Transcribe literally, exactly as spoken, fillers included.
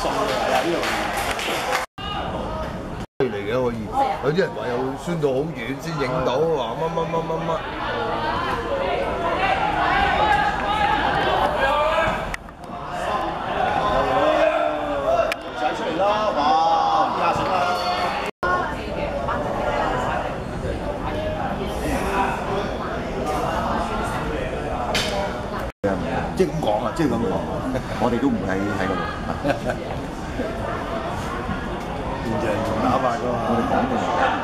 送嘅，係啊，呢度。 嚟嘅可以，有啲人話有酸到好遠先影到，話乜乜乜乜乜。 仔出嚟啦！哇，廿成啊！ 即係咁講啊！即係咁講，我哋都唔喺喺度。現場打法㗎嘛，我哋講嘅。